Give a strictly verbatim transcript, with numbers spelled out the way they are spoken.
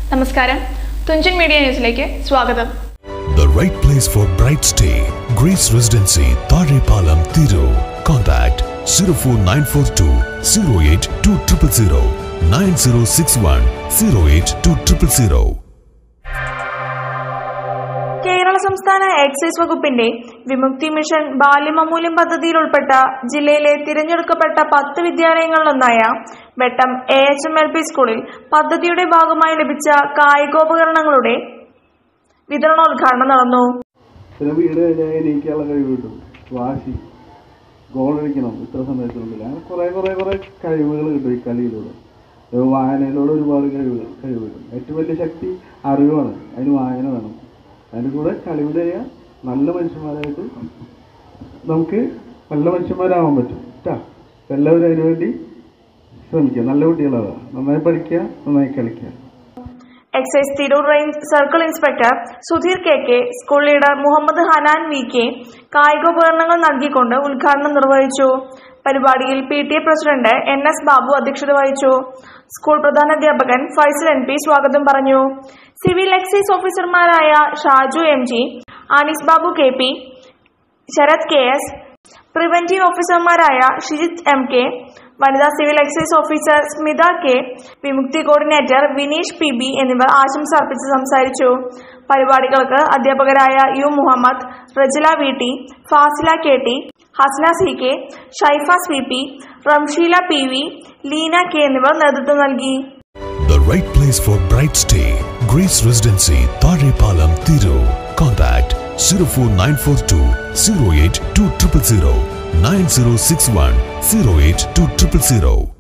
നമസ്കാരം, തുഞ്ചൻ മീഡിയ ന്യൂസിലേക്ക് സ്വാഗതം. The right place for bright stay. Grace Residency, Tharepalam, Thiru. Contact zero four nine four two zero eight two zero zero zero nine zero six one zero eight two zero zero. Kerala സംസ്ഥാന excise വകുപ്പിന്റെ വിമുക്തി mission ബാല്യമൂല്യം പദ്ധതിയിൽ ഉൾപ്പെട്ട ജില്ലയിലെ തിരഞ്ഞെടുക്കപ്പെട്ട പത്ത് വിദ്യാലയങ്ങളിലൊന്നായ Vettam A H M L P സ്കൂളിൽ പദ്ധതിയുടെ ഭാഗമായി ലഭിച്ച കായികോപകരണങ്ങളുടെ വിതരണോദ്ഘാടനം നടന്നു. വാശി ഗോളടിക്കണം ഇത്ര സമയത്തിനുള്ളിൽ അങ്ങനെ കുറെ കുറെ കുറെ കഴിവുകൾ കിട്ടും. ഈ കളിയിലൂടെ വായനയിലൂടെ ഒരുപാട് കഴിവുകൾ കഴിവ് കിട്ടും. ഏറ്റവും വലിയ ശക്തി അറിവാണ്, അതിന് വായന വേണം. അതിൻ്റെ കൂടെ കളിയുടെ നല്ല മനുഷ്യന്മാരായിട്ട് നമുക്ക് നല്ല മനുഷ്യന്മാരാവാൻ പറ്റും കേട്ടോ. എല്ലാവരും അതിനു വേണ്ടി ശ്രമിക്കുക. നല്ല കുട്ടികളാവുക, നന്നായി പഠിക്കുക, നന്നായി കളിക്കുക. Excise Tirur range circle inspector Sudheer K K, school leader Muhammad Hanan V K കായികോപകരണങ്ങൾ നൽകിക്കൊണ്ട് ഉദ്ഘാടനം നിർവഹിച്ചു. പരിപാടിയിൽ P T A president N S Babu അധ്യക്ഷത വഹിച്ചു. സ്കൂൾ പ്രധാനാധ്യാപകൻ ഫൈസൽ എൻ പി സ്വാഗതം പറഞ്ഞു. സിവിൽ എക്സൈസ് ഓഫീസർമാരായ Shaju M G, Anis Babu K P, Sarath K S, preventive ഓഫീസർമാരായ ഷിജിത് എം കെ, വനിതാ civil excise officer Smitha K, Vimukthi coordinator Vineesh P B എന്നിവർ ആശംസ അർപ്പിച്ച് സംസാരിച്ചു. പരിപാടികൾക്ക് അധ്യാപകരായ U Muhammad, Rajila V T, Fasila K T, Hasna C K, Shaifas V P, Ramsheela P V, Leena K എന്നിവർ നേതൃത്വം നൽകി. The right place for bright stay. Grace Residency, Tharepalam, Thiru. Contact zero four nine four two zero eight two zero zero zero nine zero six one zero eight two zero zero zero.